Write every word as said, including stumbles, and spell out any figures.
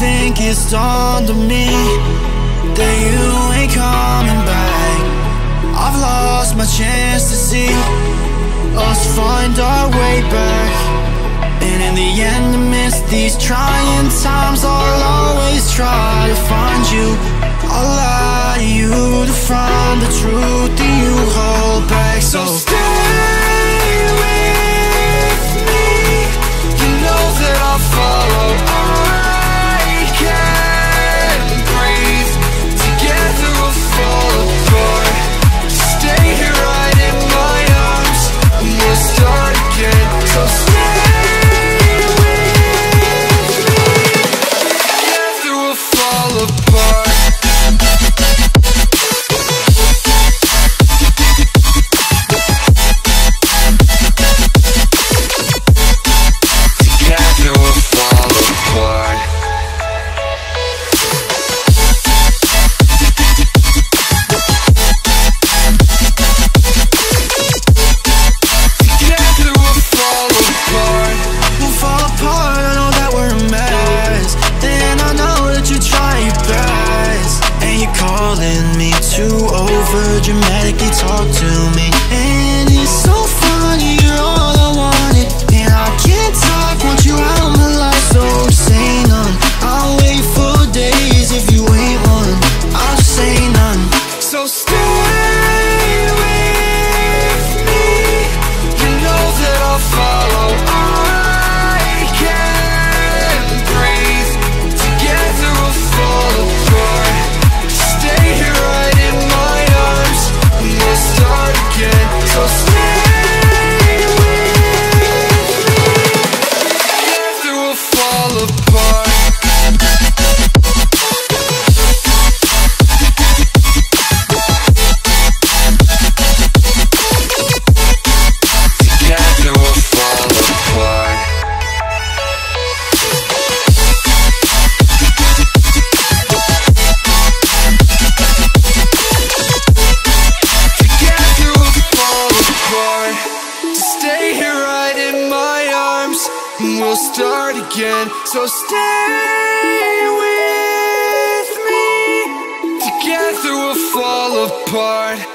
think it's dawned on me that you ain't coming back. I've lost my chance to see us find our way back. And in the end, amidst these trying times, I'll always try to find you. I'll lie to you to find the truth that you hold back. So stay with me, you know that I'll follow. I can't breathe, together we'll fall apart. Stay here right in my arms, and we'll start again. So stay with me, together we'll fall apart. Dramatically talk to me, and it's so funny, you're all I wanted, and I can't talk, want you out of my life, so say none. I'll wait for days if you ain't one, I'll say none. So stay with me, you know that I'll follow. I can't breathe, together we'll fall apart. Stay here right in my arms, we'll start again. So stay with me, together we'll fall apart. Together we'll fall apart. Stay here right in my arms, and we'll start again. So stay with me, together we'll fall apart.